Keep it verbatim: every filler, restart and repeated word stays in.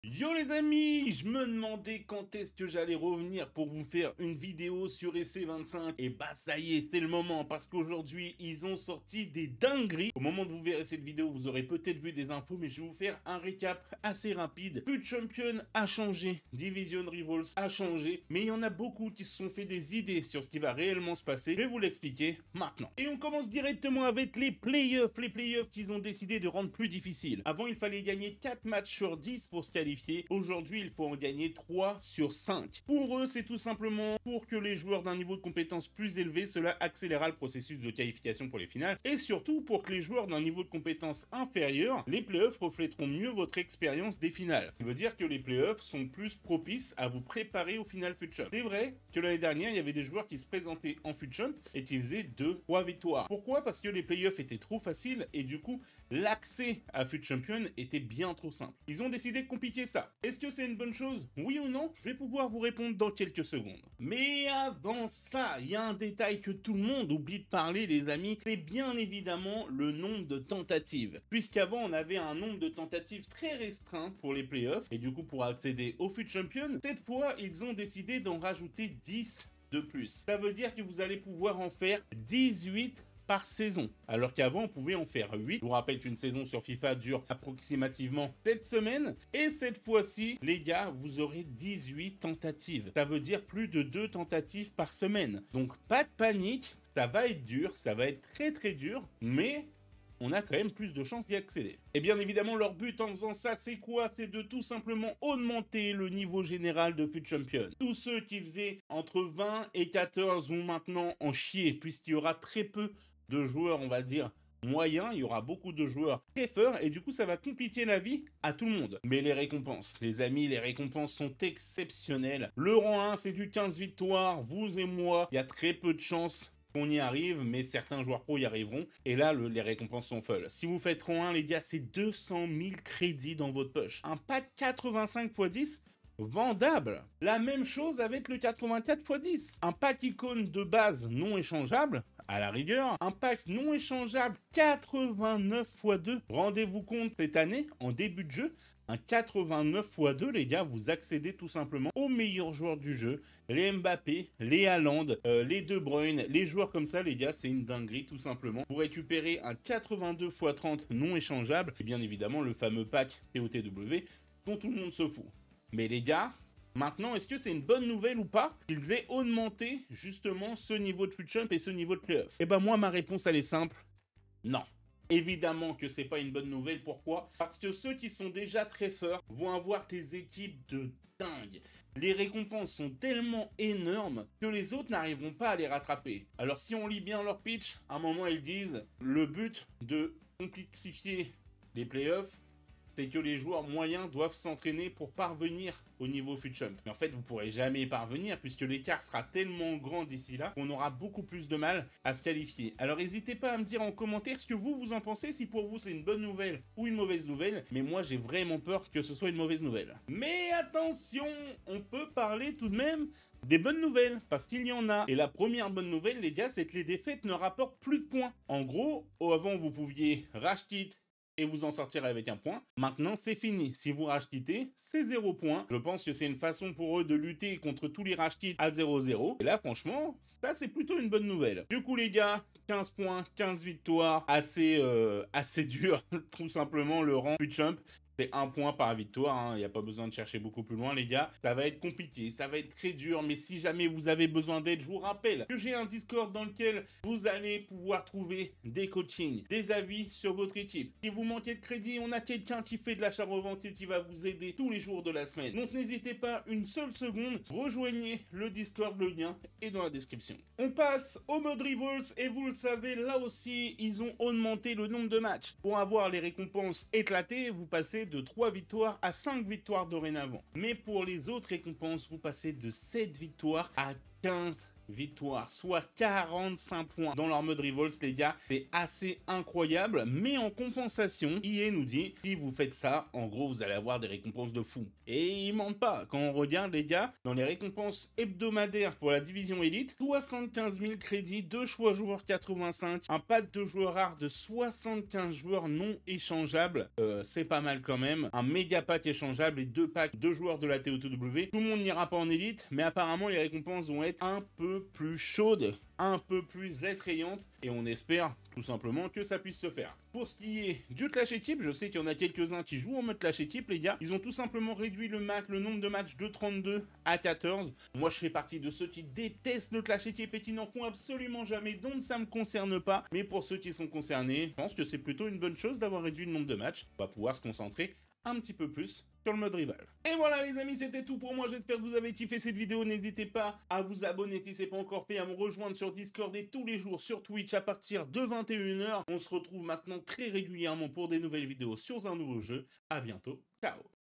Yo les amis, je me demandais quand est-ce que j'allais revenir pour vous faire une vidéo sur F C vingt-cinq. Et bah ça y est, c'est le moment parce qu'aujourd'hui ils ont sorti des dingueries. Au moment où vous verrez cette vidéo, vous aurez peut-être vu des infos, mais je vais vous faire un récap assez rapide. F U T Champion a changé, Division Rivals a changé, mais il y en a beaucoup qui se sont fait des idées sur ce qui va réellement se passer. Je vais vous l'expliquer maintenant. Et on commence directement avec les playoffs, les playoffs qu'ils ont décidé de rendre plus difficiles. Avant, il fallait gagner quatre matchs sur dix pour se qualifier. Aujourd'hui, il faut en gagner trois sur cinq. Pour eux, c'est tout simplement pour que les joueurs d'un niveau de compétence plus élevé, cela accélérera le processus de qualification pour les finales. Et surtout, pour que les joueurs d'un niveau de compétence inférieur, les playoffs reflèteront mieux votre expérience des finales. Ça veut dire que les playoffs sont plus propices à vous préparer au final F U T Champ. C'est vrai que l'année dernière, il y avait des joueurs qui se présentaient en F U T Champ et qui faisaient deux, trois victoires. Pourquoi? Parce que les playoffs étaient trop faciles et du coup, l'accès à F U T Champion était bien trop simple. Ils ont décidé de compliquer ça. Est-ce que c'est une bonne chose? Oui ou non? Je vais pouvoir vous répondre dans quelques secondes. Mais avant ça, il y a un détail que tout le monde oublie de parler, les amis, c'est bien évidemment le nombre de tentatives. Puisqu'avant, on avait un nombre de tentatives très restreint pour les playoffs, et du coup, pour accéder au F U T Champion, cette fois, ils ont décidé d'en rajouter dix de plus. Ça veut dire que vous allez pouvoir en faire dix-huit par saison, alors qu'avant on pouvait en faire huit. Je vous rappelle qu'une saison sur FIFA dure approximativement sept semaines, et cette fois-ci, les gars, vous aurez dix-huit tentatives. Ça veut dire plus de deux tentatives par semaine. Donc pas de panique, ça va être dur, ça va être très très dur, mais on a quand même plus de chances d'y accéder. Et bien évidemment, leur but en faisant ça, c'est quoi? C'est de tout simplement augmenter le niveau général de F U T Champion. Tous ceux qui faisaient entre vingt et quatorze vont maintenant en chier, puisqu'il y aura très peu de joueurs, on va dire, moyens. Il y aura beaucoup de joueurs très forts, et du coup, ça va compliquer la vie à tout le monde. Mais les récompenses, les amis, les récompenses sont exceptionnelles. Le rang un, c'est du quinze victoires. Vous et moi, il y a très peu de chances qu'on y arrive, mais certains joueurs pro y arriveront. Et là, le, les récompenses sont folles. Si vous faites rang un, les gars, c'est deux cent mille crédits dans votre poche. Un pack quatre-vingt-cinq fois dix, vendable. La même chose avec le quatre-vingt-quatre fois dix. Un pack icône de base non échangeable, à la rigueur. Un pack non échangeable quatre-vingt-neuf fois deux. Rendez-vous compte, cette année, en début de jeu, un quatre-vingt-neuf fois deux, les gars, vous accédez tout simplement aux meilleurs joueurs du jeu. Les Mbappé, les Haaland, euh, les De Bruyne, les joueurs comme ça, les gars, c'est une dinguerie tout simplement. Vous récupérez un quatre-vingt-deux fois trente non échangeable, et bien évidemment le fameux pack T O T W, dont tout le monde se fout. Mais les gars, maintenant, est-ce que c'est une bonne nouvelle ou pas qu'ils aient augmenté justement ce niveau de F U T Champ et ce niveau de playoff? Eh ben moi, ma réponse, elle est simple. Non. Évidemment que c'est pas une bonne nouvelle. Pourquoi? Parce que ceux qui sont déjà très forts vont avoir des équipes de dingue. Les récompenses sont tellement énormes que les autres n'arriveront pas à les rattraper. Alors si on lit bien leur pitch, à un moment ils disent le but de complexifier les playoffs, c'est que les joueurs moyens doivent s'entraîner pour parvenir au niveau F U T Champ. Mais en fait, vous ne pourrez jamais y parvenir puisque l'écart sera tellement grand d'ici là qu'on aura beaucoup plus de mal à se qualifier. Alors n'hésitez pas à me dire en commentaire ce que vous, vous en pensez, si pour vous c'est une bonne nouvelle ou une mauvaise nouvelle. Mais moi, j'ai vraiment peur que ce soit une mauvaise nouvelle. Mais attention, on peut parler tout de même des bonnes nouvelles, parce qu'il y en a. Et la première bonne nouvelle, les gars, c'est que les défaites ne rapportent plus de points. En gros, avant, vous pouviez racheter et vous en sortirez avec un point. Maintenant, c'est fini. Si vous rachetez, c'est zéro point. Je pense que c'est une façon pour eux de lutter contre tous les rachetites à zéro zéro. Et là, franchement, ça, c'est plutôt une bonne nouvelle. Du coup, les gars, quinze points, quinze victoires. Assez, euh, assez dur, tout simplement, le rang F U T Champ. C'est un point par victoire, il n'y a pas besoin de chercher beaucoup plus loin les gars. Ça va être compliqué, ça va être très dur, mais si jamais vous avez besoin d'aide, je vous rappelle que j'ai un Discord dans lequel vous allez pouvoir trouver des coachings, des avis sur votre équipe. Si vous manquez de crédit, on a quelqu'un qui fait de l'achat-revente et qui va vous aider tous les jours de la semaine. Donc n'hésitez pas une seule seconde, rejoignez le Discord, le lien est dans la description. On passe au mode Rivals et vous le savez, là aussi, ils ont augmenté le nombre de matchs. Pour avoir les récompenses éclatées, vous passez de trois victoires à cinq victoires dorénavant. Mais pour les autres récompenses, vous passez de sept victoires à quinze victoires, soit quarante-cinq points dans leur mode Revolts, les gars. C'est assez incroyable, mais en compensation, E A nous dit, si vous faites ça, en gros, vous allez avoir des récompenses de fou. Et ils mentent pas. Quand on regarde, les gars, dans les récompenses hebdomadaires pour la division élite, soixante-quinze mille crédits, deux choix joueurs quatre-vingt-cinq, un pack de joueurs rares de soixante-quinze joueurs non échangeables, euh, c'est pas mal quand même, un méga pack échangeable et deux packs de joueurs de la T O T W. Tout le monde n'ira pas en élite, mais apparemment les récompenses vont être un peu plus chaudes, un peu plus attrayantes, et on espère tout simplement que ça puisse se faire. Pour ce qui est du clash équipe, je sais qu'il y en a quelques-uns qui jouent en mode clash équipe, les gars. Ils ont tout simplement réduit le max, le nombre de matchs de trente-deux à quatorze. Moi, je fais partie de ceux qui détestent le clash équipe et qui n'en font absolument jamais, donc ça me concerne pas. Mais pour ceux qui sont concernés, je pense que c'est plutôt une bonne chose d'avoir réduit le nombre de matchs. On va pouvoir se concentrer un petit peu plus sur le mode rival. Et voilà les amis, c'était tout pour moi, j'espère que vous avez kiffé cette vidéo, n'hésitez pas à vous abonner si ce n'est pas encore fait, à me rejoindre sur Discord et tous les jours sur Twitch à partir de vingt et une heures. On se retrouve maintenant très régulièrement pour des nouvelles vidéos sur un nouveau jeu, à bientôt, ciao.